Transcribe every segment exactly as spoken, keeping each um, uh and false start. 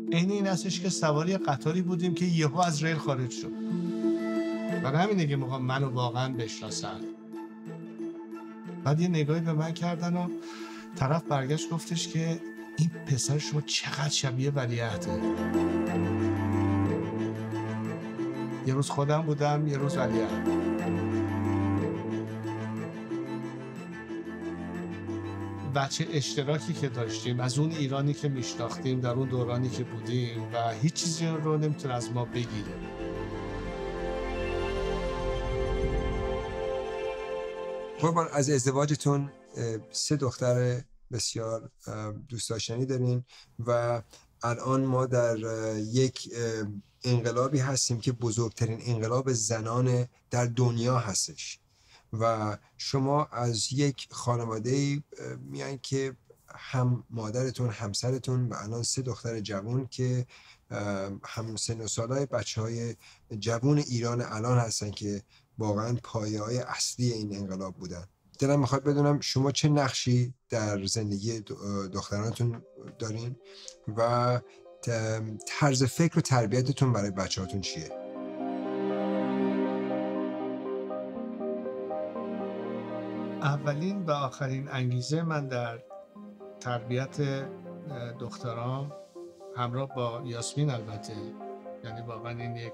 عین این هستش که سواری قطاری بودیم که یهو از ریل خارج شد. برای همینه که میخوام منو واقعا بشناسن. بعد یه نگاهی به من کردن و طرف برگشت گفتش که این پسر شما چقدر شبیه ولیعهده. یه روز خودم بودم، یه روز ولیعهد. بچه اشتراکی که داشتیم از اون ایرانی که میشناختیم در اون دورانی که بودیم و هیچ چیزی رو نمیتونه از ما بگیره. قربان، از ازدواجتون سه دختر بسیار دوست داشتنی دارین و الان ما در یک انقلابی هستیم که بزرگترین انقلاب زنان در دنیا هستش و شما از یک خانواده میان که هم مادرتون، همسرتون و الان سه دختر جوان که هم سن و سالای بچه های جوان ایران الان هستن که واقعا پایه های اصلی این انقلاب بودن. دلم میخواد بدونم شما چه نقشی در زندگی دخترانتون دارین و طرز فکر و تربیتتون برای بچه هاتون چیه؟ اولین و آخرین انگیزه من در تربیت دختران همراه با یاسمین البته، یعنی واقعا این یک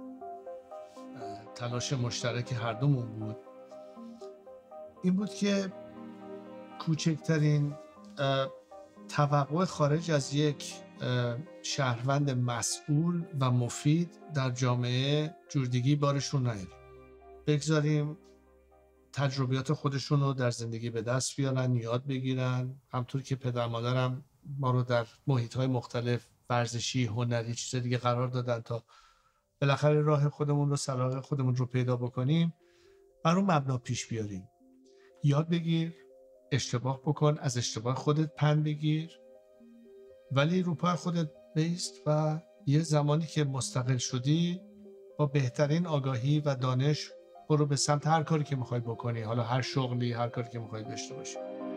تلاش مشترک هر دومون بود، این بود که کوچکترین توقع خارج از یک شهروند مسئول و مفید در جامعه جوردگی بارشون نیاریم. بگذاریم تجربیات خودشون رو در زندگی به دست بیارن، یاد بگیرن. همطور که پدر مادرم ما رو در محیط‌های مختلف ورزشی، هنری، چیز دیگه قرار دادن تا بالاخره راه خودمون رو، سراغ خودمون رو پیدا بکنیم، بر اون مبنا پیش بیاریم. یاد بگیر، اشتباه بکن، از اشتباه خودت پند بگیر، ولی رو پای خودت بایست و یه زمانی که مستقل شدی با بهترین آگاهی و دانش برو به سمت هر کاری که میخوای بکنی، حالا هر شغلی، هر کاری که میخوای داشته باشی.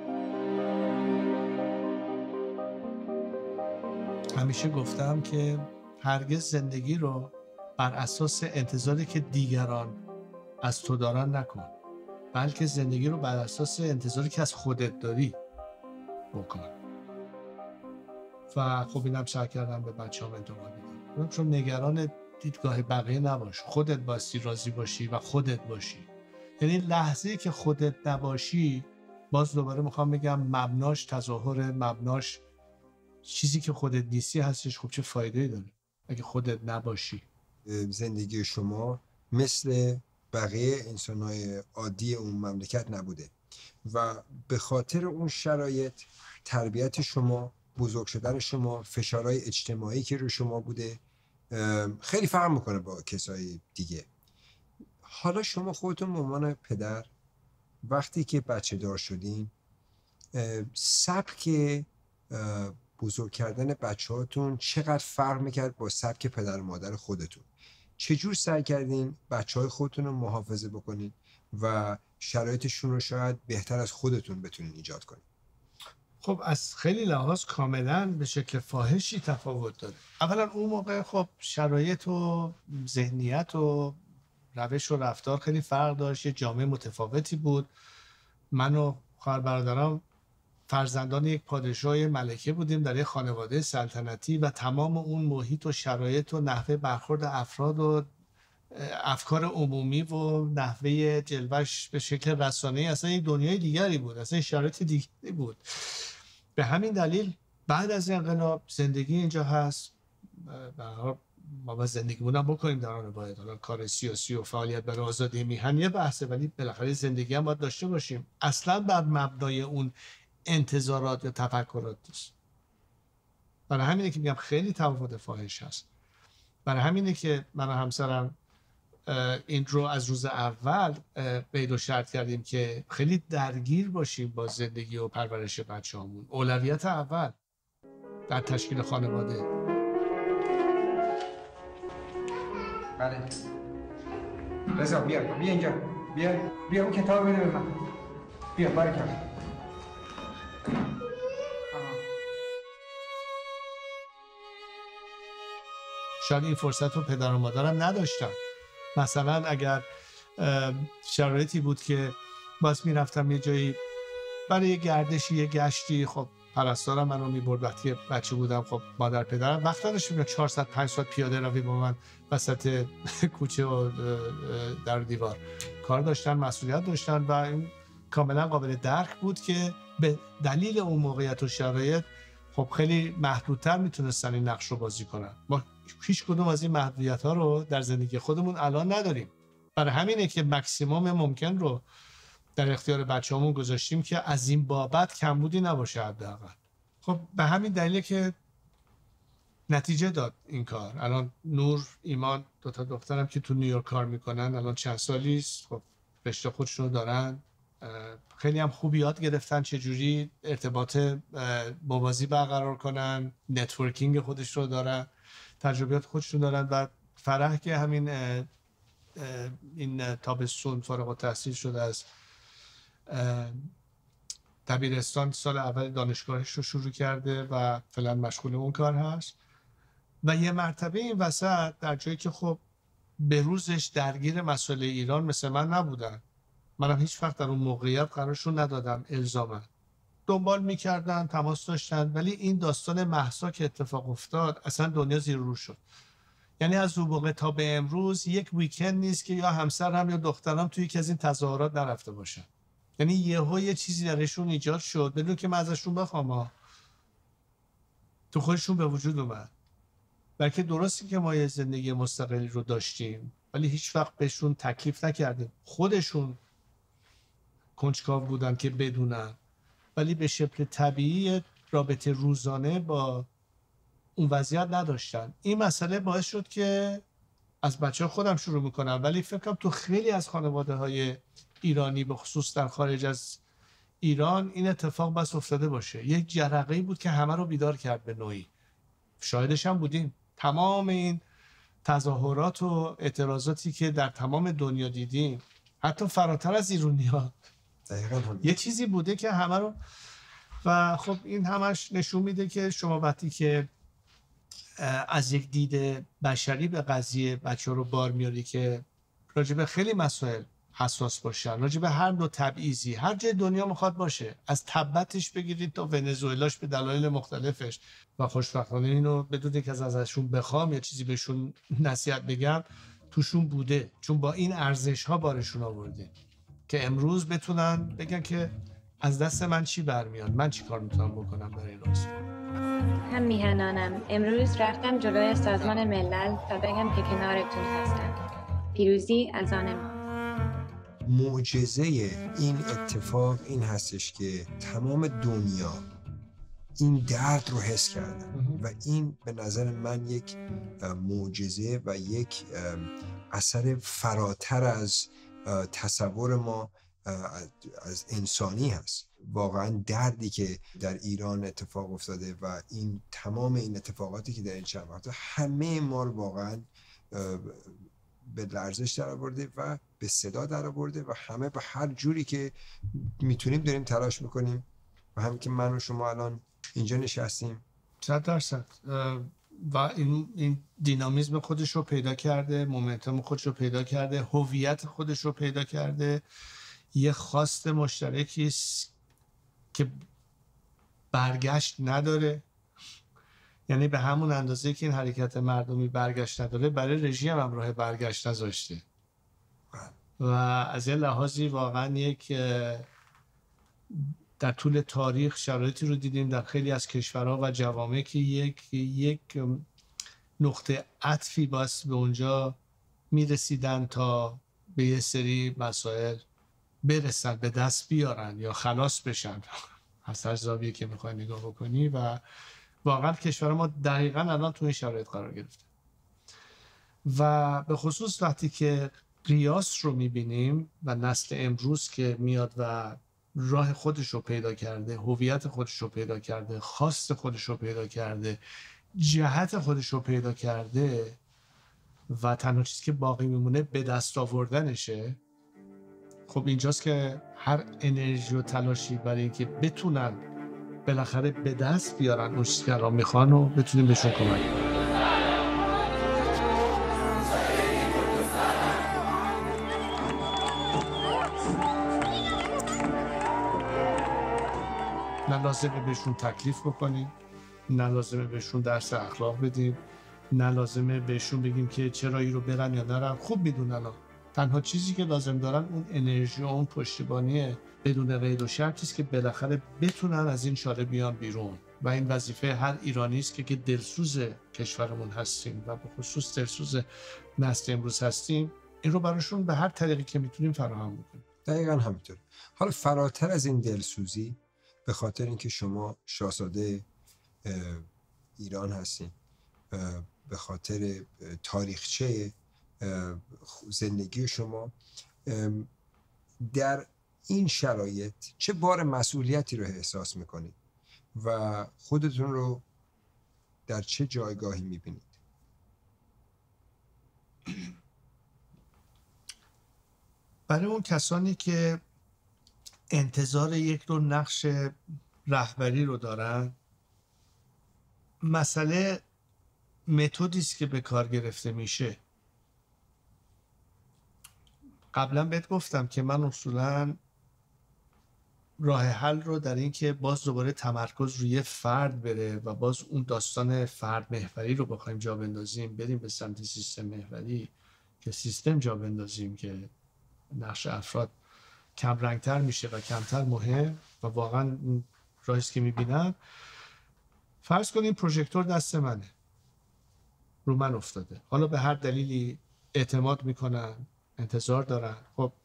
همیشه گفتم که هرگز زندگی رو بر اساس انتظاری که دیگران از تو دارن نکن، بلکه زندگی رو بر اساس انتظاری که از خودت داری بکن. و خب اینم سعی کردم به بچه هم انتقال بدم، چون نگران دیدگاه بقیه نباش، خودت باستی راضی باشی و خودت باشی. یعنی لحظه‌ای که خودت نباشی، باز دوباره میخوام بگم مبناش تظاهر، مبناش چیزی که خودت نیستی هستش. خب چه فایده‌ای داره اگه خودت نباشی؟ زندگی شما مثل بقیه انسان‌های عادی اون مملکت نبوده و به خاطر اون شرایط تربیت شما، بزرگ شدن شما، فشارهای اجتماعی که رو شما بوده خیلی فرق میکنه با کسای دیگه. حالا شما خودتون به عنوان پدر وقتی که بچه دار شدین، سبک بزرگ کردن بچه هاتون چقدر فرق میکرد با سبک پدر و مادر خودتون؟ چجور سعی کردین بچه های خودتون رو محافظه بکنین و شرایطشون رو شاید بهتر از خودتون بتونین ایجاد کنین؟ خب از خیلی لحاظ کاملا به شکل فاحشی تفاوت داره. اولا اون موقع خب شرایط و ذهنیت و روش و رفتار خیلی فرق داشت، یه جامعه متفاوتی بود. من و خواهر برادرام فرزندان یک پادشاه ملکه بودیم در یک خانواده سلطنتی و تمام اون محیط و شرایط و نحوه برخورد افراد و افکار عمومی و نحوه جلوش به شکل رسانه‌ای اصلا یک دنیای دیگری بود، اصلا شرایط دیگری بود. به همین دلیل بعد از انقلاب زندگی اینجا هست، به هر حال ما باید زندگی بودن بکنیم در آن باید، حالا کار سیاسی و فعالیت برای آزادی میهن یه بحثه، ولی بالاخره زندگی هم باید داشته باشیم. اصلا بر مبنای اون انتظارات یا تفکرات نیست. برای همینه که میگم خیلی تفاوت فاحش هست. برای همینه که من و همسرم این رو از روز اول قید و شرط کردیم که خیلی درگیر باشیم با زندگی و پرورش بچه‌هامون. اولویت اول در تشکیل خانواده. بله. رضا بیا بیا اینجا. بیا بیا اون کتاب بده به من. بیا برکت. شاید این فرصت رو پدر و مادرم نداشتن. مثلا اگر شرایطی بود که باز میرفتم یه جایی برای یه گردشی یه گشتی، خب پرستارم منو میبرد وقتی بچه بودم، خب مادر پدرم وقتا داشتیم چهارصد پنجصد پیاده روی با من وسط کوچه و در دیوار کار داشتن، مسئولیت داشتن و این کاملا قابل درک بود که به دلیل اون موقعیت و شرایط خب خیلی محدودتر میتونستن این نقش رو بازی کنن. ما هیچ کدوم از این محدودیت ها رو در زندگی خودمون الان نداریم. برای همینه که مکسیموم ممکن رو در اختیار بچه‌هامون گذاشتیم که از این بابت کمبودی نباشه حداقل. خب به همین دلیله که نتیجه داد این کار. الان نور، ایمان، دو تا دخترم که تو نیویورک کار میکنن، الان چند سالی است، خب رشته خودشونو دارن، خیلی هم خوب یاد گرفتن چجوری ارتباط موازی برقرار کنن، نتورکینگ خودش رو دارن، تجربیات خودشون دارن. و فرح که همین این تابستون فارغ التحصیل شده از دبیرستان، سال اول دانشگاهش رو شروع کرده و فعلا مشغول اون کار هست. و یه مرتبه این وسط در جایی که خب به روزش درگیر مسائل ایران مثل من نبودن، منم هیچ وقت در اون موقعیت قرارشون ندادم الزاما، دنبال میکردن، تماس داشتن، ولی این داستان مهسا که اتفاق افتاد اصلا دنیا زیر رو شد. یعنی از اون موقع تا به امروز یک ویکند نیست که یا همسرم یا دخترم توی یکی از این تظاهرات نرفته باشن. یعنی یهو یه چیزی درشون ایجاد شد بدون که من ازشون بخوام ها، تو خودشون به وجود اومد. بلکه درستی که ما یه زندگی مستقلی رو داشتیم ولی هیچ وقت بهشون تکلیف نکردیم، خودشون کنجکاو بودن که بدونن، ولی به شکل طبیعی رابطه روزانه با اون وضعیت نداشتن. این مسئله باعث شد که از بچه خودم شروع میکنم، ولی فکر کنم تو خیلی از خانواده های ایرانی به خصوص در خارج از ایران این اتفاق بس افتاده باشه. یک جرقه‌ای بود که همه رو بیدار کرد به نوعی. شاهدش هم بودیم. تمام این تظاهرات و اعتراضاتی که در تمام دنیا دیدیم، حتی فراتر از ایرانی‌ها، یه چیزی بوده که همه رو، و خب این همش نشون میده که شما وقتی که از یک دید بشری به قضیه بچه رو بار میاری که راجب خیلی مسائل حساس باشن، راجب هر نوع تبعیضی هر جای دنیا میخواد باشه، از تبتش بگیرید تا ونزوئلاش به دلایل مختلفش، و خوشبختانه اینو بدون که از ازشون بخوام یا چیزی بهشون نصیحت بگم توشون بوده، چون با این ارزش ها بارشون آورده که امروز بتونن بگن که از دست من چی برمیاد، من چی کار میتونم بکنم برای این راست. هم میهنانم. امروز رفتم جلوی سازمان ملل تا بگم که کنارتون هستم. پیروزی از آن ما. معجزه این اتفاق این هستش که تمام دنیا این درد رو حس کردن و این به نظر من یک معجزه و یک اثر فراتر از تصور ما از انسانی هست. واقعا دردی که در ایران اتفاق افتاده و این تمام این اتفاقاتی که در این چند وقت همه ما رو واقعا به لرزش در آورده و به صدا در آورده و همه به هر جوری که میتونیم داریم تلاش میکنیم و هم که من و شما الان اینجا نشستیم. صد درصد. و این این دینامیزم خودش رو پیدا کرده، مومنتوم خودش رو پیدا کرده، هویت خودش رو پیدا کرده، یه خواست مشترکی است که برگشت نداره. یعنی به همون اندازه که این حرکت مردمی برگشت نداره، برای رژیم هم راه برگشت نذاشته و از یه لحاظی واقعا یک در طول تاریخ شرایطی رو دیدیم در خیلی از کشورها و جوامع که یک یک نقطه عطفی باعث به اونجا میرسیدن تا به یه سری مسائل برسن، به دست بیارن یا خلاص بشن از هر زاویه که میخوای نگاه بکنی. و واقعا کشور ما دقیقاً الان تو این شرایط قرار گرفته و به خصوص وقتی که قیاس رو میبینیم و نسل امروز که میاد و راه خودش رو پیدا کرده، هویت خودش رو پیدا کرده، خواست خودش رو پیدا کرده، جهت خودش رو پیدا کرده و تنها چیزی که باقی میمونه به دست آوردنشه. خب اینجاست که هر انرژی و تلاشی برای اینکه بتونن بالاخره به دست بیارن اون چیزی که الان میخوان و بتونیم بهشون کمک کنیم. لازمه بهشون تکلیف بکنیم، نه لازمه بهشون درس اخلاق بدیم، نه لازمه بهشون بگیم که چرا این رو برن یا نرن. خوب میدونن. تنها چیزی که لازم دارن اون انرژی و اون پشتیبانی بدون قید و شرطی است که بالاخره بتونن از این چاله بیان بیرون. و این وظیفه هر ایرانی است که که دلسوز کشورمون هستیم و به خصوص دلسوز نسل امروز هستیم، این رو براشون به هر طریقی که میتونیم فراهم بکنیم. دقیقاً همینطور. حالا فراتر از این دلسوزی، به خاطر اینکه شما شاهزاده ایران هستین، به خاطر تاریخچه زندگی شما، در این شرایط چه بار مسئولیتی رو احساس میکنید و خودتون رو در چه جایگاهی میبینید؟ برای اون کسانی که انتظار یک رو نقش رهبری رو دارن، مسئله متدی است که به کار گرفته میشه. قبلا بهت گفتم که من اصولا راه حل رو در این که باز دوباره تمرکز روی فرد بره و باز اون داستان فرد محوری رو بخوایم جا بندازیم، بریم به سمت سیستم محوری که سیستم جا بندازیم که نقش افراد کم رنگتر میشه و کمتر مهم و واقعا راهی که میبینم. فرض کنیم پروژکتور دست منه، رو من افتاده، حالا به هر دلیلی اعتماد میکنن، انتظار دارن. خب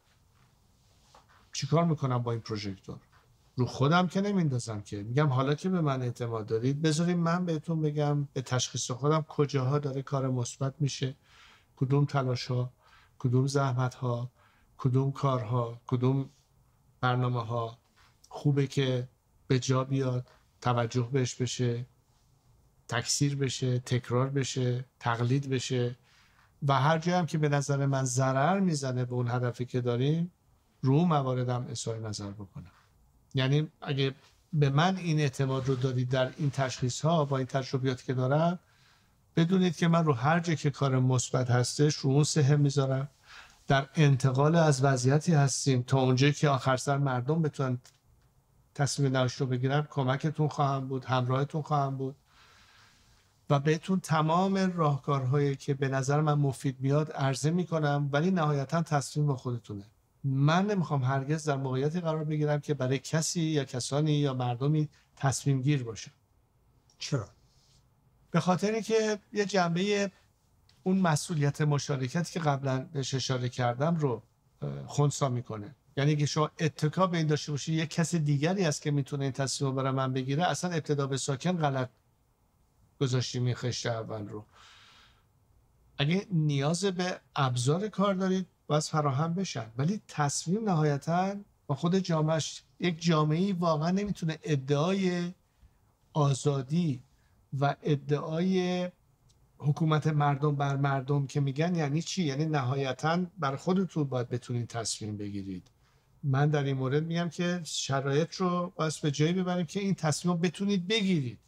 چیکار میکنم با این پروژکتور؟ رو خودم که نمیندازم که، میگم حالا که به من اعتماد دارید بذارید من بهتون بگم به تشخیص خودم کجاها داره کار مثبت میشه، کدوم تلاش ها، کدوم زحمت ها، کدوم کارها، کدوم برنامه ها خوبه که به جا بیاد، توجه بهش بشه، تکثیر بشه، تکرار بشه، تقلید بشه و هر جایی هم که به نظر من ضرر میزنه به اون هدفی که داریم، رو اون مواردم اظهار نظر بکنم. یعنی اگه به من این اعتماد رو دارید در این تشخیص ها با این تجربیاتی که دارم، بدونید که من رو هر جایی که کار مثبت هستش رو اون سهم میذارم. در انتقال از وضعیتی هستیم تا اونجایی که آخر سر مردم بتونن تصمیم نهایی رو بگیرن، کمکتون خواهم بود، همراهتون خواهم بود و بهتون تمام راهکارهایی که به نظر من مفید میاد عرضه میکنم، ولی نهایتا تصمیم با خودتونه. من نمیخوام هرگز در موقعیتی قرار بگیرم که برای کسی یا کسانی یا مردمی تصمیم گیر باشم. چرا؟ به خاطر اینکه یه جنبه اون مسئولیت مشارکتی که قبلا بهش اشاره کردم رو خنثی میکنه. یعنی که شما اتکا به این داشته باشی یک کس دیگری است که میتونه این تصمیم رو برای من بگیره، اصلا ابتدا به ساکن غلط گذاشتیم این خشت اول رو. اگه نیاز به ابزار کار دارید باید فراهم بشن، ولی تصمیم نهایتاً با خود جامعهش. یک جامعه‌ای واقعا نمیتونه ادعای آزادی و ادعای حکومت مردم بر مردم که میگن یعنی چی؟ یعنی نهایتاً بر خودتون باید بتونید تصمیم بگیرید. من در این مورد میگم که شرایط رو باید به جایی ببریم که این تصمیم رو بتونید بگیرید،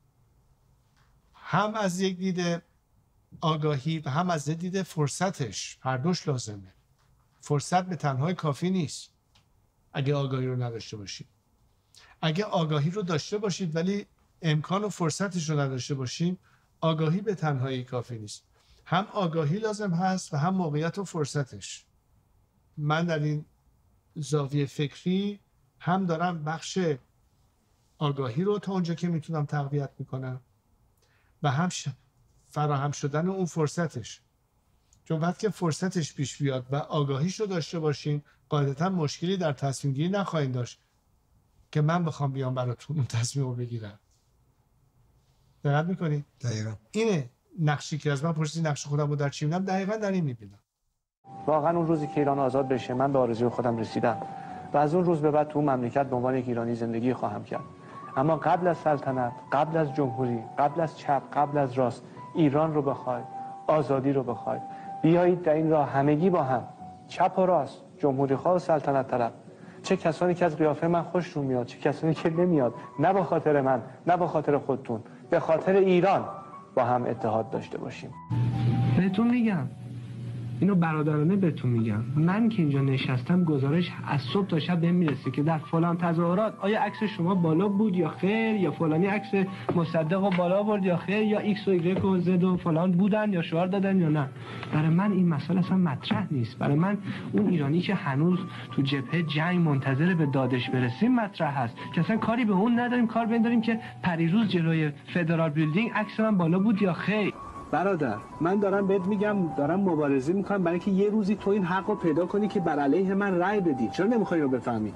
هم از یک دید آگاهی و هم از دید فرصتش. هر دوش لازمه. فرصت به تنهایی کافی نیست اگه آگاهی رو نداشته باشید. اگه آگاهی رو داشته باشید ولی امکان و فرصتش رو نداشته باشیم، آگاهی به تنهایی کافی نیست. هم آگاهی لازم هست و هم موقعیت و فرصتش. من در این زاویه فکری هم دارم بخش آگاهی رو تا اونجا که میتونم تقویت میکنم و هم فراهم شدن اون فرصتش. چون وقتی که فرصتش پیش بیاد و آگاهیش رو داشته باشین، قاعدتا مشکلی در تصمیم گیری نخواهید داشت که من بخوام بیام براتون اون تصمیم رو بگیرم. دقت میکنید؟ دقیقاً اینه نقشی که از من پرسیدی نقش خودم رو در چی میبینم، دقیقاً در این میبینم. واقعا اون روزی که ایران آزاد بشه من به آرزوی خودم رسیدم و از اون روز به بعد تو اون مملکت به عنوان یک ایرانی زندگی خواهم کرد. اما قبل از سلطنت، قبل از جمهوری، قبل از چپ، قبل از راست، ایران رو بخواید، آزادی رو بخواید، بیایید در این راه همگی با هم، چپ و راست، جمهوری خواه و سلطنت طلب، چه کسانی که از قیافه من خوششون میاد، چه کسانی که نمیاد، نه به خاطر من، نه به خاطر خودتون، به خاطر ایران با هم اتحاد داشته باشیم. بهتون میگم اینو برادرانه بهتون میگم، من که اینجا نشستم گزارش از صبح تا شب بهم میرسه که در فلان تظاهرات آیا عکس شما بالا بود یا خیر، یا فلانی عکس مصدق و بالا برد یا خیر، یا ایکس و ایگرگ و زد و فلان بودن یا شعار دادن یا نه. برای من این مسئله اصلا مطرح نیست. برای من اون ایرانی که هنوز تو جبهه جنگ منتظر به دادش برسیم مطرح هست که اصلا کاری به اون نداریم، کار به این داریم که پریروز جلوی فدرال بیلدینگ عکس من بالا بود یا خیر. برادر من دارم بهت میگم دارم مبارزه میکنم برای اینکه یه روزی تو این حق رو پیدا کنی که بر علیه من رأی بدی. چرا نمیخوای رو بفهمی؟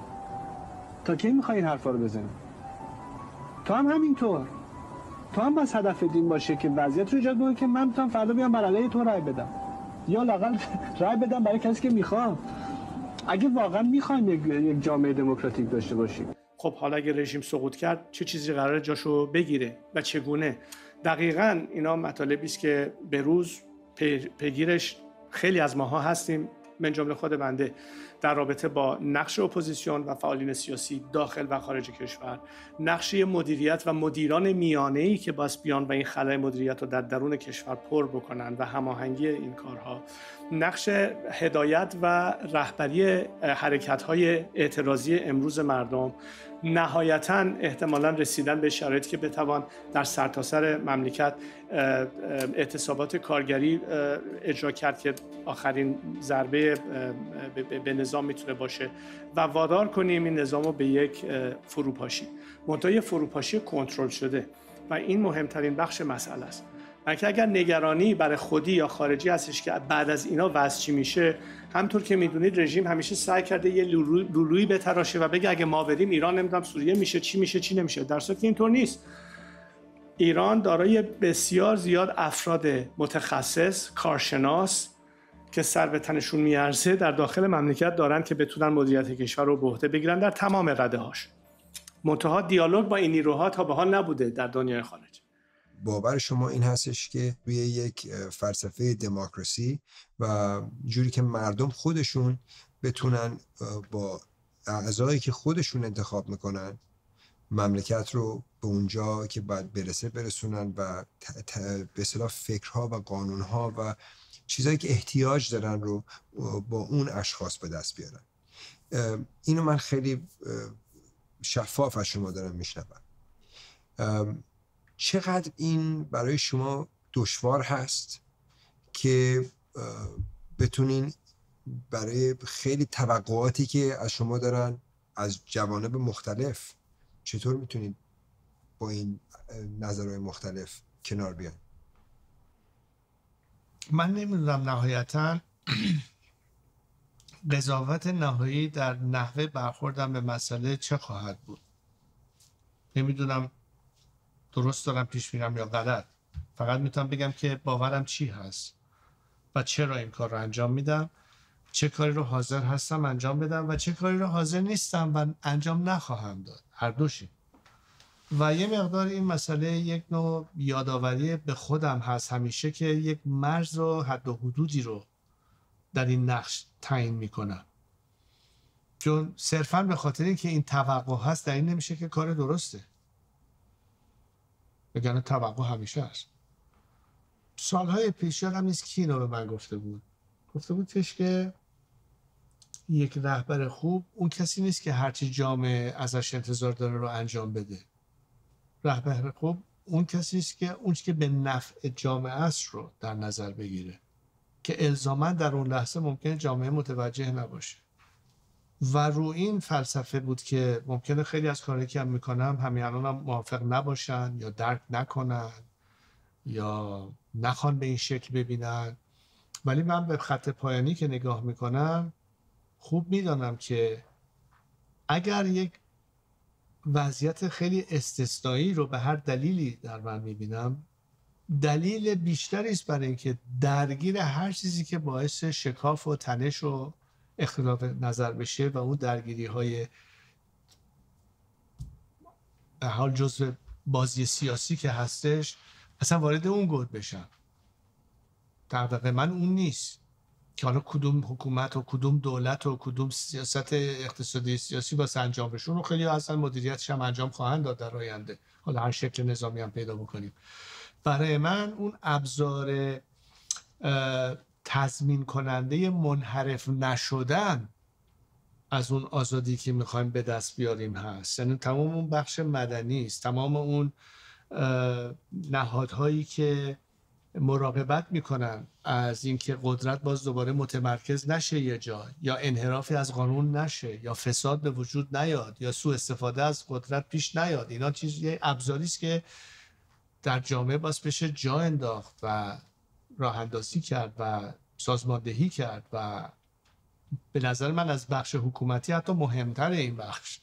تا کی میخوای این حرفا رو بزنی؟ تو هم همینطور، تو هم بس هدف دین باشه که وضعیت رو ایجاد کنی که من بتونم فردا بیام بر علیه تو رأی بدم، یا لااقل رأی بدم برای کسی که میخوام. اگه واقعا میخوایم یک جامعه دموکراتیک داشته باشیم. خب حالا اگه رژیم سقوط کرد چه چیزی قراره جاشو بگیره و چگونه؟ دقیقاً اینا مطالبی است که به روز پیگیرش خیلی از ماها هستیم، من جمله خود بنده، در رابطه با نقش اپوزیسیون و فعالین سیاسی داخل و خارج کشور، نقش مدیریت و مدیران میانه‌ای که باز بیان و این خلای مدیریت رو در درون کشور پر بکنن و هماهنگی این کارها، نقش هدایت و رهبری حرکت‌های اعتراضی امروز مردم، نهایتاً احتمالاً رسیدن به شرایطی که بتوان در سرتاسر مملکت اعتصابات کارگری اجرا کرد که آخرین ضربه به نظام میتونه باشه و وادار کنیم این نظام رو به یک فروپاشی، منتها فروپاشی کنترل شده و این مهمترین بخش مسئله است. بلکه اگر نگرانی برای خودی یا خارجی هستش که بعد از اینا وضع چی میشه، همطور که میدونید رژیم همیشه سعی کرده یه لولویی بتراشه و بگه اگه ما بریم ایران نمیدونم سوریه میشه چی میشه چی نمیشه، در صورتی که اینطور نیست. ایران دارای بسیار زیاد افراد متخصص، کارشناس که سر به تنشون میارزه در داخل مملکت دارن که بتونن مدیریت کشور رو به عهده بگیرن در تمام رده‌هاش. منتها دیالوگ با این نیروها تا به حال نبوده در دنیای خارج. باور شما این هستش که روی یک فلسفه دموکراسی و جوری که مردم خودشون بتونن با اعضایی که خودشون انتخاب میکنن مملکت رو به اونجا که باید برسه برسونن و به اصطلاح فکرها و قانونها و چیزایی که احتیاج دارن رو با اون اشخاص به دست بیارن. اینو من خیلی شفاف از شما دارم میشنوم. چقدر این برای شما دشوار هست که بتونین برای خیلی توقعاتی که از شما دارن از جوانب مختلف، چطور میتونید با این نظرهای مختلف کنار بیان؟ من نمیدونم نهایتاً قضاوت نهایی در نحوه برخوردم به مسئله چه خواهد بود. نمیدونم درست دارم پیش میرم یا غلط. فقط میتونم بگم که باورم چی هست و چرا این کار رو انجام میدم، چه کاری رو حاضر هستم انجام بدم و چه کاری رو حاضر نیستم و انجام نخواهم داد. هر دوشی. و یه مقدار این مسئله یک نوع یادآوری به خودم هست همیشه که یک مرز و حد و حدودی رو در این نقش تعیین میکنم، چون صرفاً به خاطر اینکه این توقع هست در این نمیشه که کار درسته. بگن توقع همیشه هست. سالهای پیش یادم نیست کی اینو به من گفته بود. گفته بود که یک رهبر خوب اون کسی نیست که هرچی جامعه ازش انتظار داره رو انجام بده. رهبر خوب اون کسی است که اون چیزی که به نفع جامعه است رو در نظر بگیره که الزاما در اون لحظه ممکنه جامعه متوجه نباشه. و رو این فلسفه بود که ممکنه خیلی از کارهایی که هم میکنم همین الان هم موافق نباشن یا درک نکنن یا نخوان به این شکل ببینن، ولی من به خط پایانی که نگاه میکنم خوب میدانم که اگر یک وضعیت خیلی استثنایی رو به هر دلیلی در من میبینم، دلیل بیشتری است برای اینکه درگیر هر چیزی که باعث شکاف و تنش و اختلاف نظر بشه و اون درگیری های به حال جزء بازی سیاسی که هستش اصلا وارد اون گود بشم. در واقع من اون نیست که حالا کدوم حکومت و کدوم دولت و کدوم سیاست اقتصادی سیاسی واسه انجام بشه رو خیلی اصلا مدیریتش هم انجام خواهند داد در آینده، حالا هر شکل نظامی هم پیدا بکنیم. برای من اون ابزار تضمین کننده منحرف نشدن از اون آزادی که میخوایم به دست بیاریم هست. یعنی تمام اون بخش مدنی است، تمام اون نهادهایی که مراقبت میکنن از اینکه قدرت باز دوباره متمرکز نشه یه جا، یا انحرافی از قانون نشه، یا فساد به وجود نیاد، یا سوء استفاده از قدرت پیش نیاد. اینا چیز یه ابزاری است که در جامعه باز بشه جا انداخت و راه اندازی کرد و سازماندهی کرد و به نظر من از بخش حکومتی حتی مهمتر این بخش.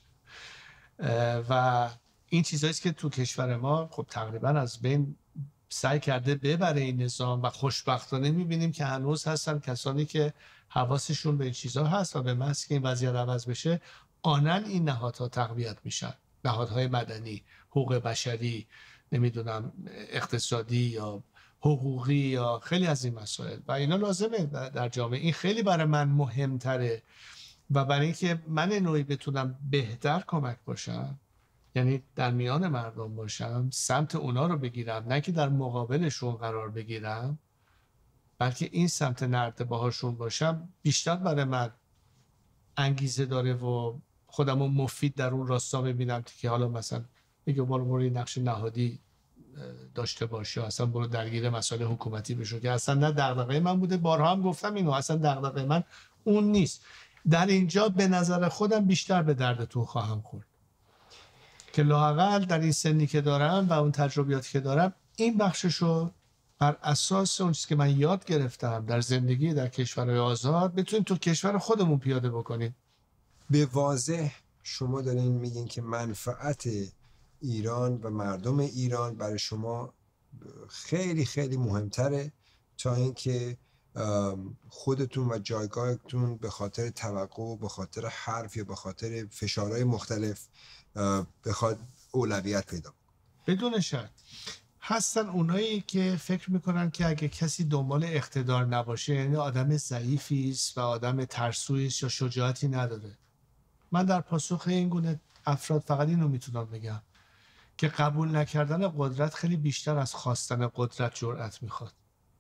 و این چیزایی است که تو کشور ما خب تقریبا از بین سعی کرده ببره این نظام و خوشبختانه میبینیم که هنوز هستن کسانی که حواسشون به این چیزها هست و به محض که این وضعیت عوض بشه آنن این نهادها تقویت میشن، نهادهای مدنی، حقوق بشری، نمیدونم اقتصادی یا حقوقی یا خیلی از این مسائل و اینا لازمه در جامعه. این خیلی برای من مهمتره و برای اینکه من نوعی بتونم بهتر کمک باشم، یعنی در میان مردم باشم، سمت اونا رو بگیرم، نه که در مقابلشون قرار بگیرم، بلکه این سمت نرد باهاشون باشم، بیشتر برای من انگیزه داره و خودمو مفید در اون راستا ببینم که حالا مثلا میگه برو برو نقش نهادی داشته باشه، اصلا برو درگیر مسائل حکومتی بشو، که اصلا نه دغدغه من بوده. بارها هم گفتم اینو، اصلا دغدغه من اون نیست. در اینجا به نظر خودم بیشتر به دردتون خواهم خورد که لااقل در این سنی که دارم و اون تجربیاتی که دارم این بخششو بر اساس اون چیزی که من یاد گرفتم در زندگی در کشورهای آزاد بتونیم تو کشور خودمون پیاده بکنیم. به واضح شما دارین میگین که منفعت ایران و مردم ایران برای شما خیلی خیلی مهمتره تا اینکه خودتون و جایگاهتون به خاطر توقع، به خاطر حرف یا به خاطر فشارهای مختلف بخواد اولویت پیدا کنه. بدون شک هستن اونایی که فکر میکنن که اگه کسی دنبال اقتدار نباشه یعنی آدم ضعیفی است و آدم ترسویی است یا شجاعتی نداره. من در پاسخ این گونه افراد فقط اینو میتونم بگم که قبول نکردن قدرت خیلی بیشتر از خواستن قدرت جرأت میخواد.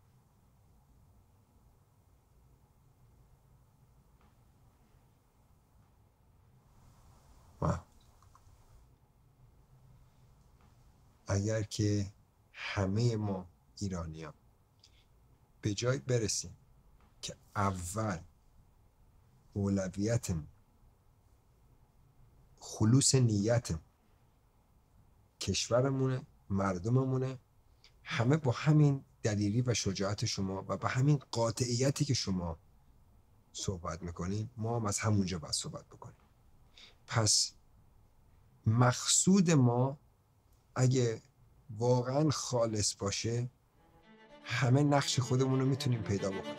اگر که همه ما ایرانیان به جای برسیم که اول اولویتم خلوص نیتم کشورمونه، مردممونه، همه با همین دلیری و شجاعت شما و با همین قاطعیتی که شما صحبت میکنین ما هم از همونجا باید صحبت بکنیم. پس مقصود ما اگه واقعا خالص باشه همه نقش خودمون رو میتونیم پیدا بکنیم.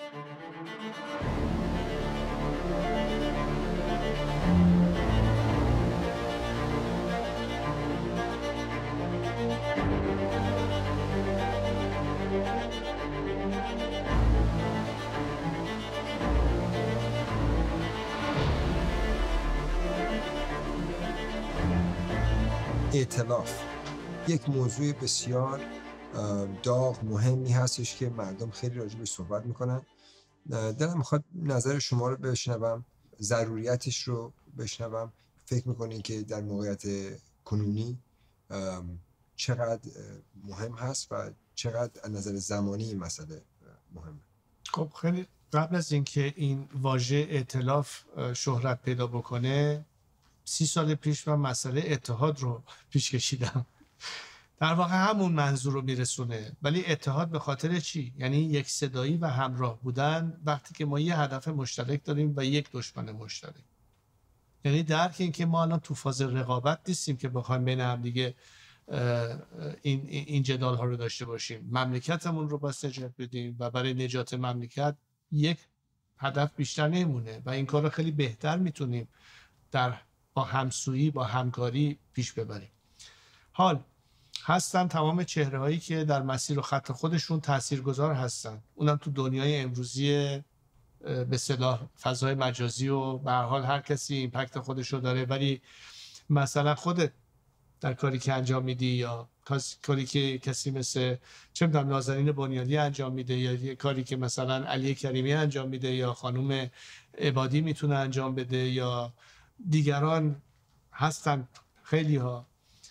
ائتلاف یک موضوع بسیار داغ مهمی هستش که مردم خیلی راجع بهش صحبت میکنن. دلم میخواد نظر شما رو بشنوم، ضروریتش رو بشنوم. فکر میکنین که در موقعیت کنونی چقدر مهم هست و چقدر از نظر زمانی این مسئله مهمه؟ خب خیلی قبل از اینکه این واژه ائتلاف شهرت پیدا بکنه سی سال پیش من مسئله اتحاد رو پیش کشیدم. در واقع همون منظور رو میرسونه، ولی اتحاد به خاطر چی؟ یعنی یک صدایی و همراه بودن وقتی که ما یه هدف مشترک داریم و یک دشمن مشترک. یعنی درک این که ما الان تو فاز رقابت نیستیم که بخوایم بین هم دیگه این این جدال ها رو داشته باشیم. مملکتمون رو باید نجات بدیم و برای نجات مملکت یک هدف بیشتر نمونه و این کار رو خیلی بهتر میتونیم در با همسویی با همکاری پیش ببریم. حال هستن تمام چهره هایی که در مسیر و خط خودشون تاثیرگذار هستن، اونم تو دنیای امروزی به اصطلاح فضای مجازی و به هر حال هر کسی ایمپکت خودش رو داره. ولی مثلا خودت در کاری که انجام میدی یا کاری که کسی مثل چه میدونم نازنین بنیادی انجام میده یا یه کاری که مثلا علی کریمی انجام میده یا خانم عبادی میتونه انجام بده یا دیگران هستن خیلی ها،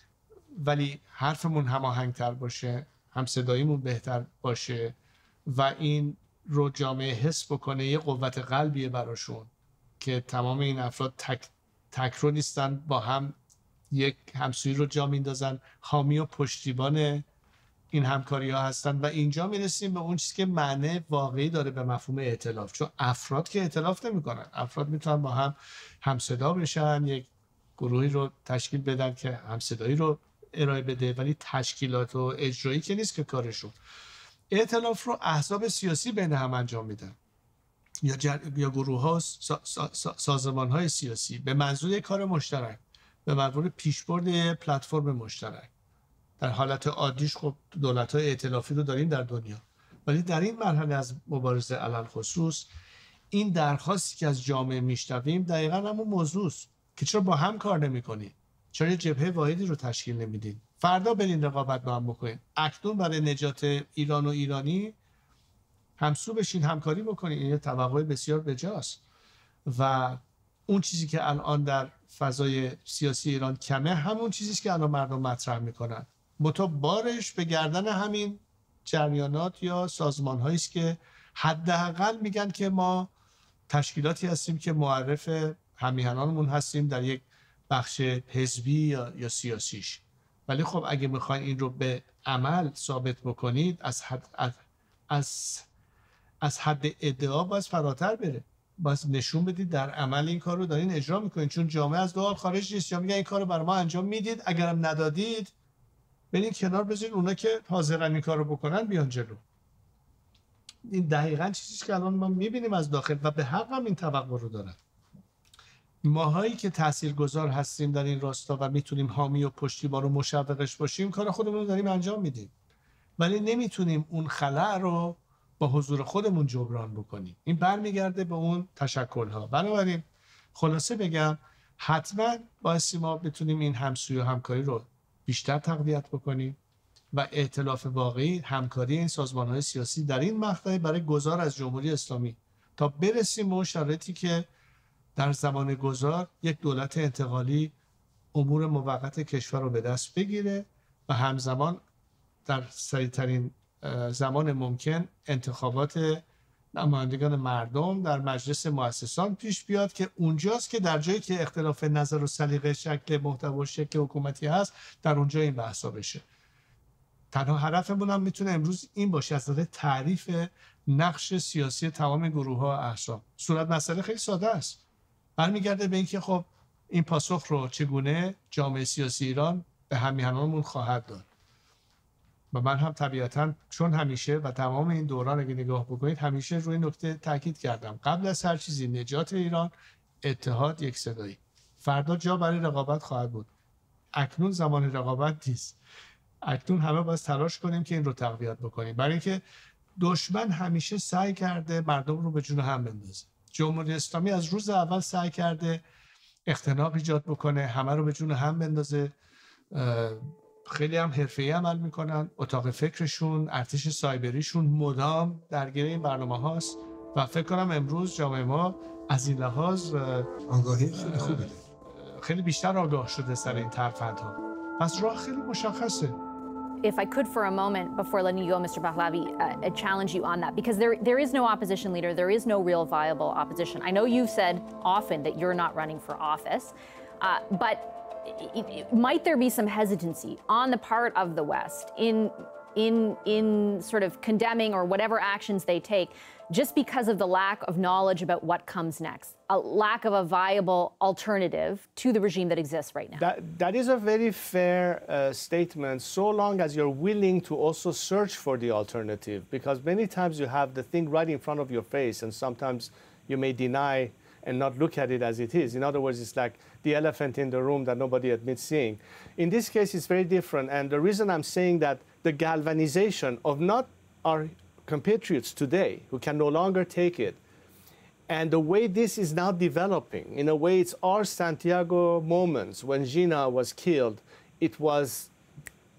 ولی حرفمون هماهنگتر باشه، هم صداییمون بهتر باشه و این رو جامعه حس بکنه یه قوت قلبیه براشون که تمام این افراد تک تک رو نیستن، با هم یک همسویی رو جا میندازن، حامی و پشتیبان این همکاری ها هستن و اینجا میرسیم به اون چیزی که معنی واقعی داره به مفهوم ائتلاف. چون افراد که ائتلاف نمیکنن، افراد میتونن با هم همصدا بشن، یک گروهی رو تشکیل بدن که همصدایی رو ارائه بده، ولی تشکیلات و اجرایی که نیست که کارشون. ائتلاف رو احزاب سیاسی بین هم انجام میدن یا جر... یا گروه ها سا... سا... سا... سازمان های سیاسی به منظور کار مشترک، به منظور پیشبرد پلتفرم مشترک. در حالت عادیش خب دولت های ائتلافی رو داریم در دنیا، ولی در این مرحله از مبارزه علل خصوص این درخواستی که از جامعه میشنویم دقیقاً همون موضوع است که چرا با هم کار نمی‌کنید؟ چرا یه جبهه واحدی رو تشکیل نمیدین؟ فردا برین رقابت با هم بکنین. اکنون برای نجات ایران و ایرانی همسو بشین، همکاری بکنین. این یه توقع بسیار بجاست و اون چیزی که الان در فضای سیاسی ایران کمه همون چیزی است که الان مردم مطرح میکنن. متا بارش به گردن همین جریانات یا سازمان‌هایی است که حداقل میگن که ما تشکیلاتی هستیم که معرف همیهنانمون هستیم در یک بخش حزبی یا, یا سیاسیش. ولی خب اگه میخواین این رو به عمل ثابت بکنید از حد از از, از حد ادعا باید فراتر بره. باید نشون بدید در عمل این کار رو دارین اجرا میکنید، چون جامعه از دو حال خارج نیست. یا میگن این کار رو برای ما انجام میدید، اگرم ندادید برین کنار بذارید اونا که حاضرن این کار رو بکنن بیان جلو. این دقیقاً چیزی که الان ما میبینیم از داخل و به حق هم این توقع رو دارن. ماهایی که تاثیرگذار هستیم در این راستا و میتونیم حامی و پشتیبان و مشوقش باشیم، کار خودمون رو داریم انجام میدیم، ولی نمیتونیم اون خلأ رو با حضور خودمون جبران بکنیم. این برمیگرده به اون تشکل‌ها. بنابراین خلاصه بگم حتما بایستی ما بتونیم این همسویی و همکاری رو بیشتر تقویت بکنیم و ائتلاف واقعی، همکاری این سازمان‌های سیاسی در این مقطع برای گذار از جمهوری اسلامی تا برسیم به اون شرایطی که در زمان گذار یک دولت انتقالی امور موقت کشور رو به دست بگیره و همزمان در سریعترین زمان ممکن انتخابات نمایندگان مردم در مجلس مؤسسان پیش بیاد که اونجاست که در جایی که اختلاف نظر و سلیقه شکل محتوا و شکل حکومتی هست در اونجا این بحثا بشه. تنها هدفمون هم میتونه امروز این باشه از نظر تعریف نقش سیاسی تمام گروه‌ها و احزاب. صورت مسئله خیلی ساده است. برمیگرده به اینکه خب این پاسخ رو چگونه جامعه سیاسی ایران به همیهنانمون خواهد داد. و من هم طبیعتاً چون همیشه و تمام این دوران اگه نگاه بکنید همیشه روی نکته تاکید کردم، قبل از هر چیزی نجات ایران، اتحاد، یک صدایی. فردا جا برای رقابت خواهد بود. اکنون زمان رقابت نیست. اکنون همه باید تلاش کنیم که این رو تقویت بکنیم، برای اینکه دشمن همیشه سعی کرده مردم رو به جون هم بندازه. جمهوری اسلامی از روز اول سعی کرده اختناق ایجاد بکنه، همه رو به جون هم بندازه. خیلی هم حرفه‌ای عمل میکنن، اتاق فکرشون، ارتش سایبریشون مدام درگیر این برنامه هاست و فکر کنم امروز جامعه ما از این لحاظ آگاهی خیلی خوبه، خیلی بیشتر آگاه شده سر این ترفندها. پس راه خیلی مشخصه. If I could for a moment, before letting you go, Mister Pahlavi, uh, challenge you on that, because there, there is no opposition leader, there is no real viable opposition. I know you've said often that you're not running for office, uh, but it, it, might there be some hesitancy on the part of the West in, in, in sort of condemning or whatever actions they take, just because of the lack of knowledge about what comes next, a lack of a viable alternative to the regime that exists right now? That, that is a very fair uh, statement, so long as you're willing to also search for the alternative, because many times you have the thing right in front of your face and sometimes you may deny and not look at it as it is. In other words, it's like the elephant in the room that nobody admits seeing. In this case, it's very different, and the reason I'm saying that the galvanization of not our compatriots today who can no longer take it, and the way this is now developing, in a way it's our Santiago moments when Gina was killed. It was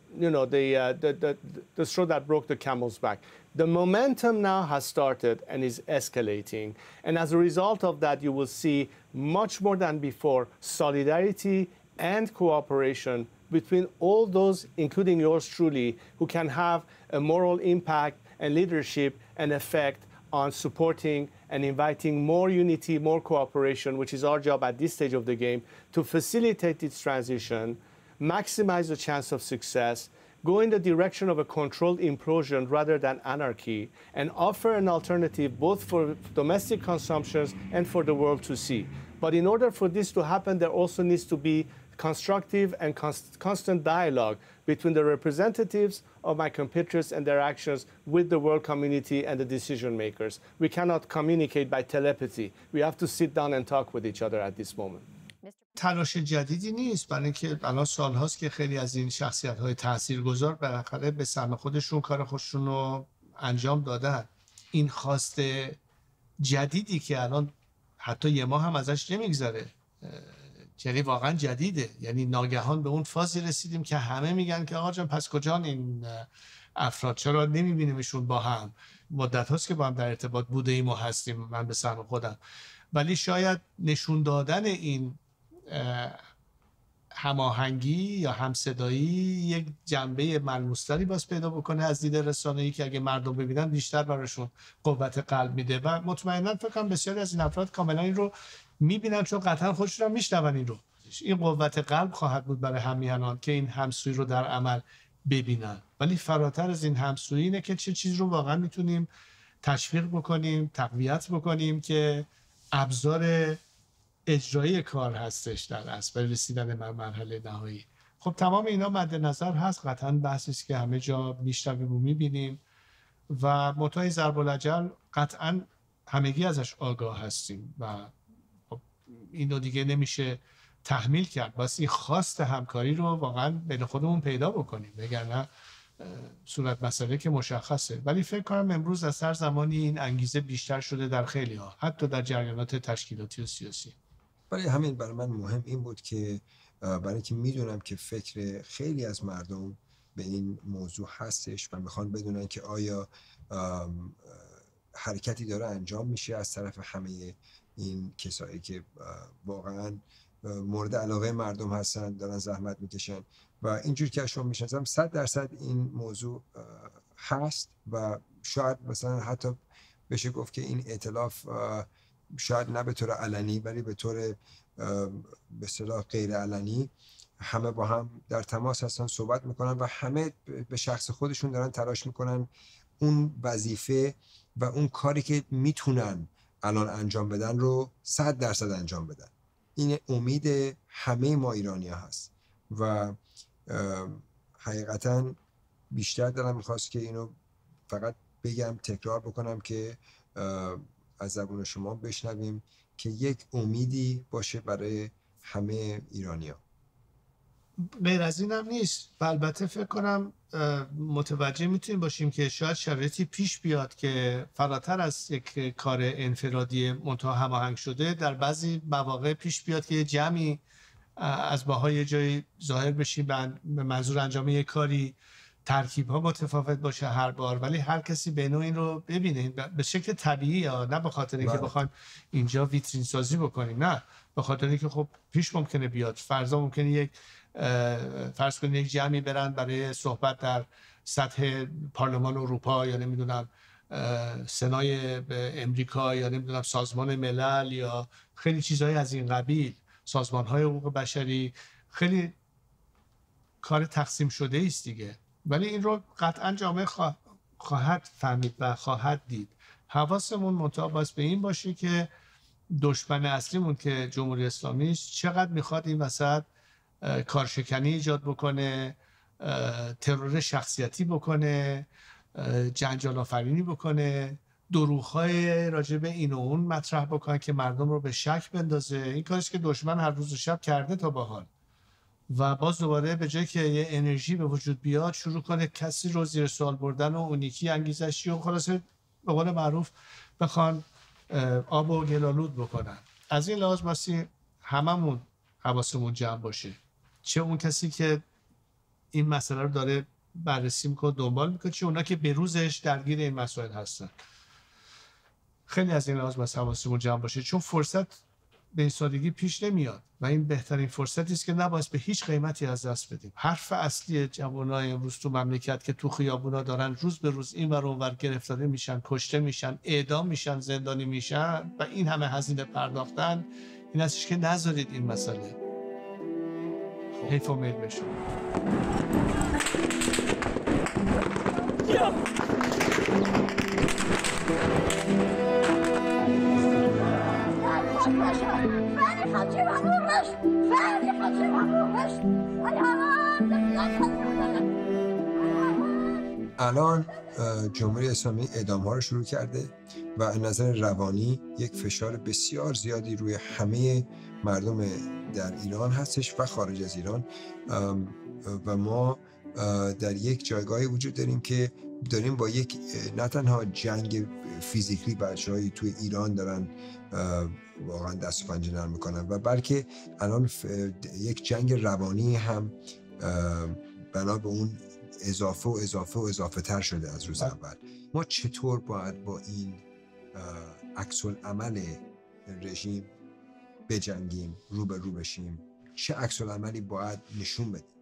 you know, the, uh, the, the, the straw that broke the camel's back. The momentum now has started and is escalating. And as a result of that, you will see much more than before solidarity and cooperation between all those, including yours truly, who can have a moral impact and leadership and effect on supporting and inviting more unity, more cooperation, which is our job at this stage of the game, to facilitate its transition, maximize the chance of success, go in the direction of a controlled implosion rather than anarchy, and offer an alternative both for domestic consumptions and for the world to see. But in order for this to happen, there also needs to be constructive and const constant dialogue between the representatives of my compatriots and their actions with the world community and the decision makers. We cannot communicate by telepathy. We have to sit down and talk with each other at this moment. تلاش جدیدی نیست، برای اینکه الان سال‌هاست که خیلی از این شخصیت‌های تاثیرگذار بالاخره به سهم خودشون کار خودشون رو انجام دادن. این خواست جدیدی که الان حتی یه ماه هم ازش نمیگذره، یعنی واقعا جدیده، یعنی ناگهان به اون فازی رسیدیم که همه میگن که آقا جان پس کجان این افراد، چرا نمیبینیمشون با هم؟ مدت هاست که با هم در ارتباط بوده ایم و هستیم، من به سهم خودم. ولی شاید نشون دادن این هماهنگی یا همصدایی یک جنبه ملموس‌تری باز پیدا بکنه از دید رسانه‌ای که اگه مردم ببینن بیشتر براشون قوت قلب میده و مطمئنا فکر کنم بسیاری از این افراد کاملا این رو میبینن، چون قطعا خودشون هم میشنون این رو. این قوت قلب خواهد بود برای همیهنان که این همسویی رو در عمل ببینن. ولی فراتر از این همسویی اینه که چه چیز رو واقعا میتونیم تشویق بکنیم، تقویت بکنیم که ابزار اجرایی کار هستش در اصل برای رسیدن به مرحله نهایی. خب تمام اینا مد نظر هست، قطعا بحثی است که همه جا میشنویم و میبینیم و منتهای ضرب الاجل قطعا همگی ازش آگاه هستیم و خب اینو دیگه نمیشه تحمیل کرد. واسه این خواست همکاری رو واقعا بین خودمون پیدا بکنیم، وگرنه صورت مسئله که مشخصه. ولی فکر کنم امروز از هر زمانی این انگیزه بیشتر شده در خیلی ها، حتی در جریانات تشکیلاتی و سیاسی. برای همین برای من مهم این بود که برای اینکه میدونم که فکر خیلی از مردم به این موضوع هستش و میخوان بدونن که آیا حرکتی داره انجام میشه از طرف همه این کسایی که واقعا مورد علاقه مردم هستن، دارن زحمت میکشن و اینجور که شما میشناسم صد درصد این موضوع هست و شاید مثلا حتی بشه گفت که این ائتلاف شاید نه به طور علنی ولی به طور به اصطلاح غیر علنی همه با هم در تماس هستن، صحبت میکنن و همه به شخص خودشون دارن تلاش میکنن اون وظیفه و اون کاری که میتونن الان انجام بدن رو صد درصد انجام بدن. این امید همه ما ایرانی ها هست و حقیقتا بیشتر دلم میخواست که اینو فقط بگم، تکرار بکنم که از زبون شما بشنویم که یک امیدی باشه برای همه ایرانی‌ها. غیر از این هم نیست. البته فکر کنم متوجه میتونیم باشیم که شاید شرایطی پیش بیاد که فراتر از یک کار انفرادی منتها هماهنگ شده در بعضی مواقع پیش بیاد که جمعی از باهای یه جایی ظاهر بشیم به منظور انجام یک کاری، ترکیب ها متفاوت باشه هر بار، ولی هر کسی به نوع این رو ببینه به شکل طبیعی، یا نه به خاطر اینکه بخوایم اینجا ویترین سازی بکنیم، نه به خاطر اینکه خب پیش ممکنه بیاد. فرضا ممکنه یک فرض کنید یک جمعی برن برای صحبت در سطح پارلمان اروپا یا نمیدونم سنای امریکا یا نمیدونم سازمان ملل یا خیلی چیزهای از این قبیل، سازمان‌های حقوق بشری، خیلی کار تقسیم شده است دیگه. ولی این رو قطعا جامعه خواهد فهمید و خواهد دید. حواسمون منتها باید به این باشه که دشمن اصلیمون که جمهوری اسلامی است چقدر میخواد این وسط کارشکنی ایجاد بکنه، ترور شخصیتی بکنه، جنجال آفرینی بکنه، دروغ‌های راجع به این و اون مطرح بکنه که مردم رو به شک بندازه. این کاریست که دشمن هر روز و شب کرده تا به حال و باز دوباره به جای که یه انرژی به وجود بیاد شروع کنه کسی رو زیر سوال بردن و اون یکی انگیزشی و خلاصه به قول معروف بخوان آب و گلالود بکنن. از این لحاظ باسی هممون حواسمون جمع باشه، چه اون کسی که این مسئله رو داره بررسی میکنه، دنبال میکنه، چه اونا که به روزش درگیر این مسائل هستن. خیلی از این لحاظ باید حواسمون جمع باشه، چون فرصت به این سادگی پیش نمیاد و این بهترین فرصتی است که نباید به هیچ قیمتی از دست بدیم. حرف اصلی جوانای امروز تو مملکت که تو خیابونا دارن روز به روز این ور اون ور گرفتاری میشن، کشته میشن، اعدام میشن، زندانی میشن و این همه هزینه پرداختن، این هستش که نذارید این مسئله حیف و میل بشه. الان جمهوری اسلامی اعدام ها رو شروع کرده و از نظر روانی یک فشار بسیار زیادی روی همه مردم در ایران هستش و خارج از ایران و ما در یک جایگاهی وجود داریم که داریم با یک نه تنها جنگ فیزیکلی بچه‌هایی توی ایران دارن واقعا دست و پنجه نرم میکنن و بلکه الان یک جنگ روانی هم بنا به اون اضافه و اضافه و اضافه تر شده از روز اول. ما چطور باید با این عکس العمل رژیم بجنگیم، رو به رو بشیم؟ چه عکس العملی باید نشون بدیم؟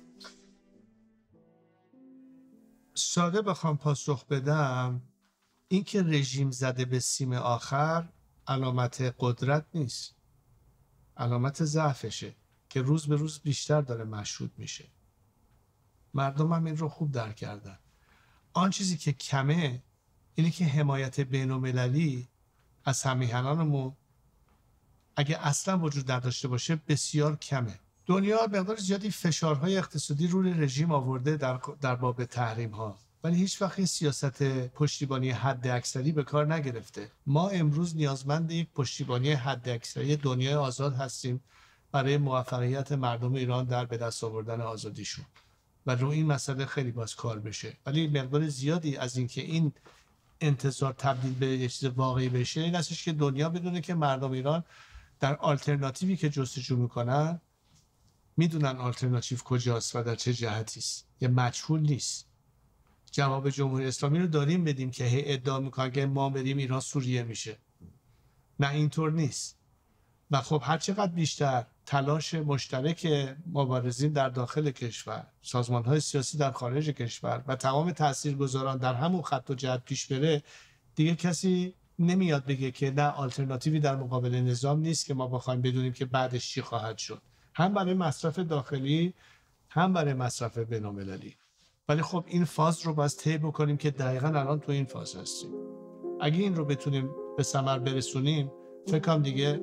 ساده بخوام پاسخ بدم، این که رژیم زده به سیم آخر علامت قدرت نیست، علامت ضعفشه که روز به روز بیشتر داره مشهود میشه. مردم هم این رو خوب درک کردن. آن چیزی که کمه اینه که حمایت بین المللی از همیهنانمون اگه اصلا وجود نداشته باشه بسیار کمه. دنیا مقدار زیادی فشارهای اقتصادی روی رژیم آورده در در باب تحریم ها، ولی هیچ وقت سیاست پشتیبانی حد اکثری به کار نگرفته. ما امروز نیازمند یک پشتیبانی حد اکثری دنیای آزاد هستیم برای موفقیت مردم ایران در به دست آوردن آزادیشون و روی این مسئله خیلی باز کار بشه. ولی مقدار زیادی از اینکه این انتظار تبدیل به یک چیز واقعی بشه این هستش که دنیا بدونه که مردم ایران در آلترناتیوی که جستجو میکنن میدونن آلترناتیو کجاست و در چه جهتی است، یه مجهول نیست. جواب جمهوری اسلامی رو داریم بدیم که هی ادعا میکنن که ما بریم ایران سوریه میشه. نه اینطور نیست. و خب هر چقدر بیشتر تلاش مشترک مبارزین در داخل کشور، سازمان‌های سیاسی در خارج کشور و تمام تاثیرگذاران در همون خط و جهت پیش بره، دیگه کسی نمیاد بگه که نه آلترناتیوی در مقابل نظام نیست که ما بخوایم بدونیم که بعدش چی خواهد شد، هم برای مصرف داخلی هم برای مصرف بین‌المللی. ولی خب این فاز رو باید طی بکنیم که دقیقاً الان تو این فاز هستیم. اگه این رو بتونیم به ثمر برسونیم، فکر کنم دیگه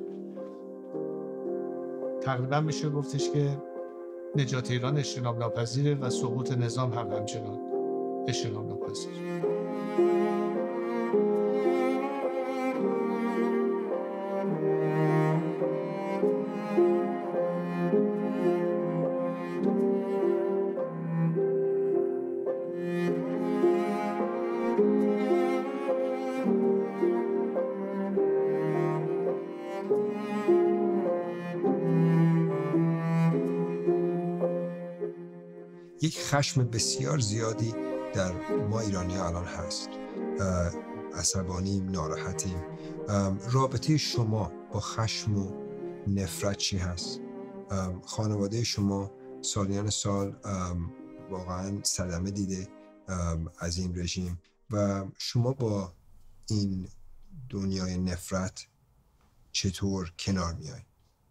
تقریبا میشه گفتش که نجات ایران اجتناب ناپذیره و سقوط نظام هم همچنان اجتناب ناپذیره. یک خشم بسیار زیادی در ما ایرانی ها الان هست. عصبانیم، ناراحتیم. رابطه شما با خشم و نفرت چی هست؟ خانواده شما سالیان سال واقعا صدمه دیده از این رژیم و شما با این دنیای نفرت چطور کنار میای؟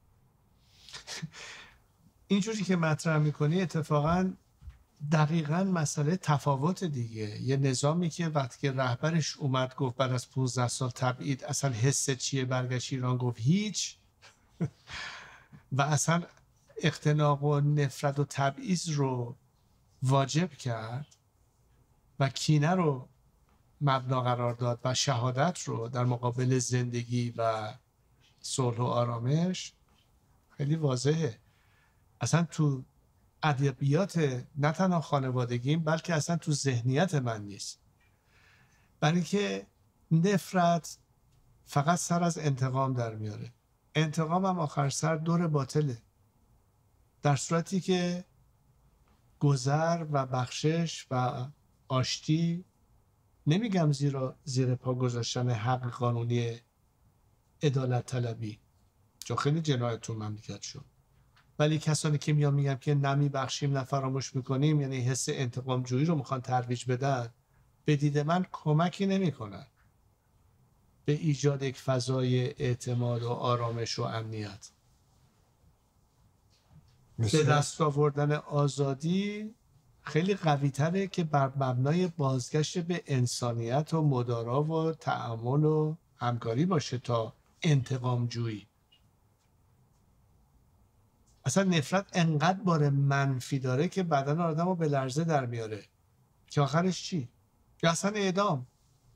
اینجوری که مطرح میکنی اتفاقاً دقیقاً مسئله تفاوت دیگه. یه نظامی که وقتی که رهبرش اومد گفت بعد از پانزده سال تبعید اصلا حس چیه، برگشت ایران گفت هیچ و اصلا اختناق و نفرت و تبعیض رو واجب کرد و کینه رو مبنا قرار داد و شهادت رو در مقابل زندگی و صلح و آرامش. خیلی واضحه. اصلا تو ادبیات نه تنها خانوادگیم بلکه اصلا تو ذهنیت من نیست. برای که نفرت فقط سر از انتقام در میاره. انتقام هم آخر سر دور باطله. در صورتی که گذر و بخشش و آشتی، نمیگم زیرا زیر پا گذاشتن حق قانونی عدالت طلبی، چون خیلی جنایت تو مملکت شد، ولی کسانی که میان میگن که نمی بخشیم نه فراموش میکنیم، یعنی حس انتقام جویی رو میخوان ترویج بدن، به دید من کمکی نمیکنن به ایجاد یک فضای اعتماد و آرامش و امنیت. به دست آوردن آزادی خیلی قوی تره که بر مبنای بازگشت به انسانیت و مدارا و تعامل و همکاری باشه تا انتقام جویی. اصلا نفرت انقدر بار منفی داره که بدن آدم رو به لرزه در میاره که آخرش چی؟ یا اصلا اعدام.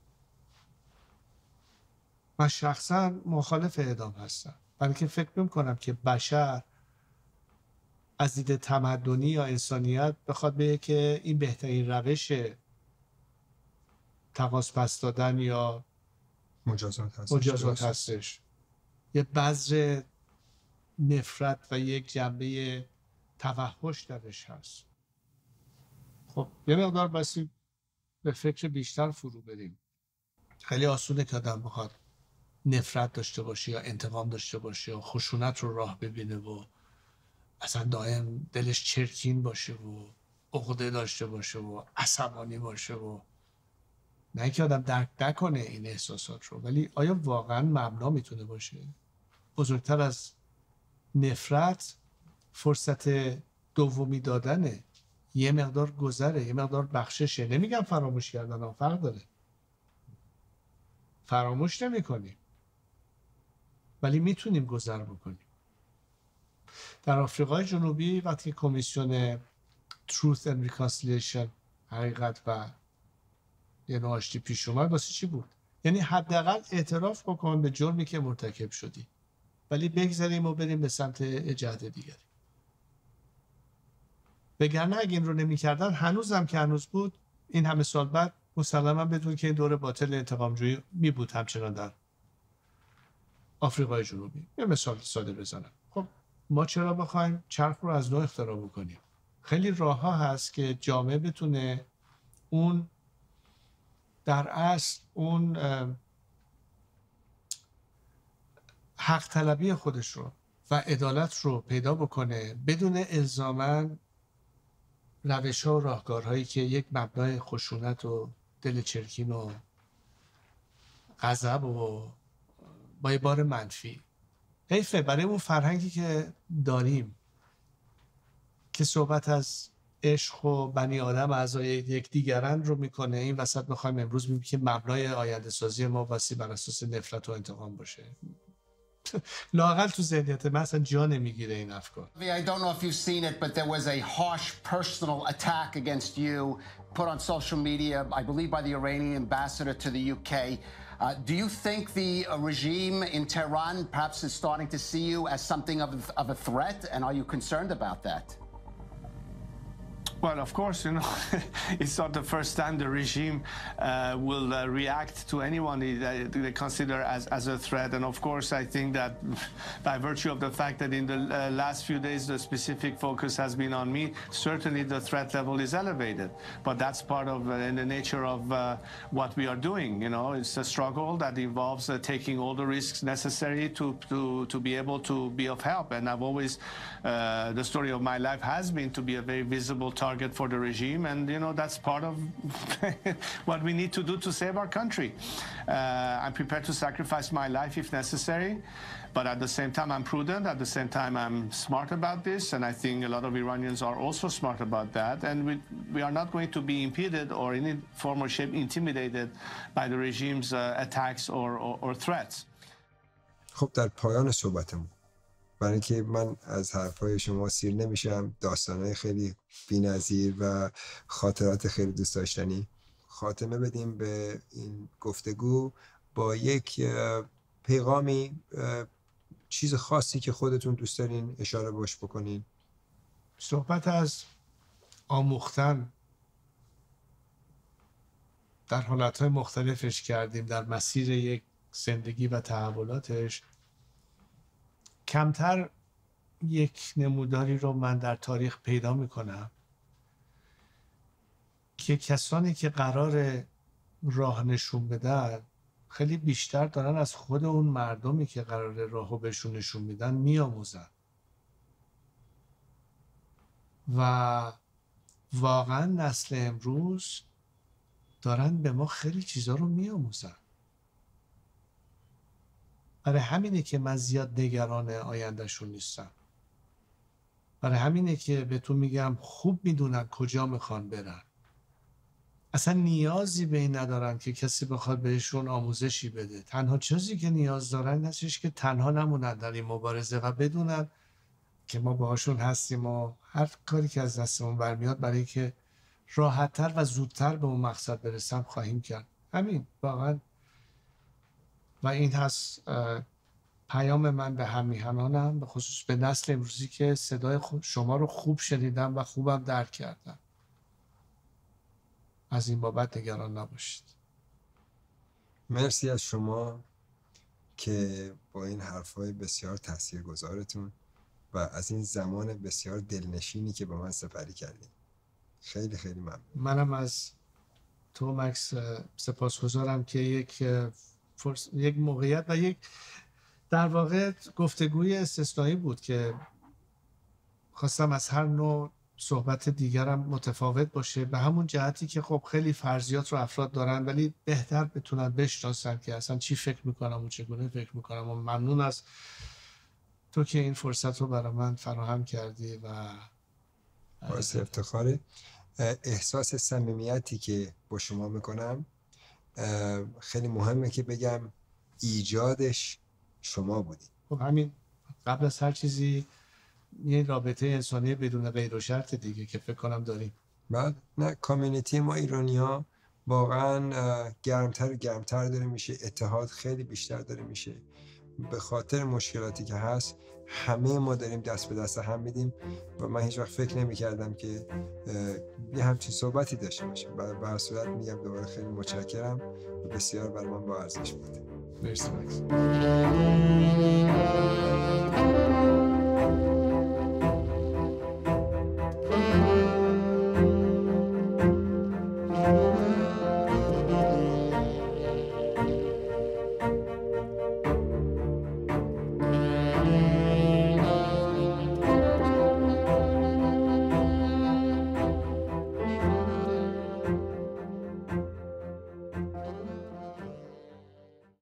من شخصا مخالف اعدام هستم، بلکه فکر میکنم که بشر از دید تمدنی یا انسانیت بخواد بگه که این بهترین روش تقاضا پس دادن یا مجازات هستش, مجازات هستش. یه بذر نفرت و یک جنبه توحش درش هست. خب یه مقدار بسی به فکر بیشتر فرو بریم. خیلی آسونه که آدم بخواد نفرت داشته باشه یا انتقام داشته باشه یا خشونت رو راه ببینه و اصلا دائم دلش چرکین باشه و عقده داشته باشه و عصبانی باشه و نه اینکه آدم درک نکنه این احساسات رو، ولی آیا واقعا مبنا میتونه باشه؟ بزرگتر از نفرت فرصت دومی دادنه، یه مقدار گذره، یه مقدار بخششه. نمیگم فراموش کردن ها، فرق داره. فراموش نمی کنیم ولی میتونیم گذر بکنیم. در آفریقای جنوبی وقتی کمیسیون Truth and Reconciliation، حقیقت و یه نوع آشتی پیش اومد، واسه چی بود؟ یعنی حداقل اعتراف بکن به جرمی که مرتکب شدی، ولی بگذاریم و بریم به سمت جهت دیگری. وگرنه اگه این رو نمی کردن، هنوزم که هنوز بود، این همه سال بعد مسلما بدون که این دور باطل انتقامجویی می بود همچنان در آفریقای جنوبی. یه مثال ساده بزنم. خب ما چرا بخوایم چرخ رو از نو اختراع بکنیم؟ خیلی راه ها هست که جامعه بتونه اون در اصل اون حق طلبی خودش رو و عدالت رو پیدا بکنه بدون الزاماً روش ها و راهکارهایی که یک مبنای خشونت و دل چرکین و غضب و با یه بار منفی. حیفه برای اون فرهنگی که داریم که صحبت از عشق و بنی آدم اعضای یک دیگران رو میکنه، این وسط بخوایم امروز ببینیم که مبنای آینده سازی ما واسه بر اساس نفرت و انتقام باشه. لااقل تو ذهنیت من اصلا جا نمیگیره این افکار. I don't know if you've seen it, but there was a harsh personal attack against you put on social media, I believe by the Iranian ambassador to the U K. Uh, do you think the uh, regime in Tehran perhaps is starting to see you as something of, of a threat, and are you concerned about that? Well, of course, you know, it's not the first time the regime uh, will uh, react to anyone they, they consider as, as a threat. And of course, I think that by virtue of the fact that in the uh, last few days the specific focus has been on me, certainly the threat level is elevated. But that's part of uh, in the nature of uh, what we are doing. You know, it's a struggle that involves uh, taking all the risks necessary to, to, to be able to be of help. And I've always, uh, the story of my life has been to be a very visible target for the regime, and you know that's part of what we need to do to save our country. Uh, I'm prepared to sacrifice my life if necessary, but at the same time I'm prudent, at the same time I'm smart about this, and I think a lot of Iranians are also smart about that, and we, we are not going to be impeded or in any form or shape intimidated by the regime's uh, attacks or, or, or threats. خب در پایان صحبتمون، برای اینکه من از حرفای شما سیر نمیشم، داستانهای خیلی بی‌نظیر و خاطرات خیلی دوست داشتنی، خاتمه بدیم به این گفتگو با یک پیغامی، چیز خاصی که خودتون دوست دارین اشاره باش بکنین. صحبت از آموختن در حالتهای مختلفش کردیم در مسیر یک زندگی و تحولاتش. کمتر یک نموداری رو من در تاریخ پیدا میکنم که کسانی که قرار راه نشون بدن خیلی بیشتر دارن از خود اون مردمی که قرار راهو بهشون نشون میدن میآموزن و واقعا نسل امروز دارن به ما خیلی چیزا رو میآموزن. برای همینه که من زیاد نگران آیندهشون نیستم. برای همینه که به تو میگم خوب میدونن کجا میخوان برن. اصلا نیازی به این ندارن که کسی بخواد بهشون آموزشی بده. تنها چیزی که نیاز دارن هستش که تنها نمونن در این مبارزه و بدونن که ما باهاشون هستیم و هر کاری که از دستمون برمیاد برای که راحت‌تر و زودتر به اون مقصد برسم خواهیم کرد. همین واقعا. و این هست پیام من به همیهنانم، به خصوص به نسل امروزی که صدای شما رو خوب شنیدم و خوبم درک کردم. از این بابت نگران نباشید. مرسی از شما که با این حرفای بسیار تاثیرگذارتون و از این زمان بسیار دلنشینی که با من سپری کردین. خیلی خیلی ممنون. منم از تو مکس سپاسگزارم که یک فرص... یک موقعیت و یک در واقع گفتگوی استثنایی بود که خواستم از هر نوع صحبت دیگرم متفاوت باشه، به همون جهتی که خب خیلی فرضیات رو افراد دارن ولی بهتر بتونن بشناسن که اصلا چی فکر میکنم و چگونه فکر میکنم. و ممنون از تو که این فرصت رو برای من فراهم کردی و باعث افتخاره. احساس صمیمیتی که با شما میکنم خیلی مهمه که بگم ایجادش شما بودی. خب همین قبل از هر چیزی یه رابطه انسانی بدون قید و شرط دیگه که فکر کنم داریم. بعد نه کامیونیتی ما ایرانی‌ها واقعا گرمتر و گرمتر داره میشه، اتحاد خیلی بیشتر داره میشه. به خاطر مشکلاتی که هست همه ما داریم دست به دست هم میدیم و من هیچ وقت فکر نمی کردم که یه همچین صحبتی داشته باشیم. به هر صورت میگم دوباره خیلی متشکرم و بسیار برای من با ارزش بود. مرسی مکس.